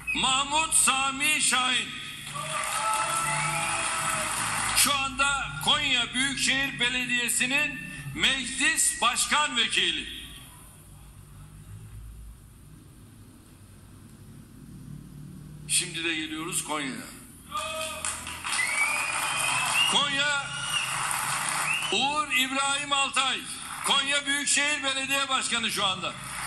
Mahmut Sami Şahin. Şu anda Konya Büyükşehir Belediyesi'nin Meclis Başkan Vekili. Şimdi de geliyoruz Konya'ya. Konya Uğur İbrahim Altay. Konya Büyükşehir Belediye Başkanı şu anda.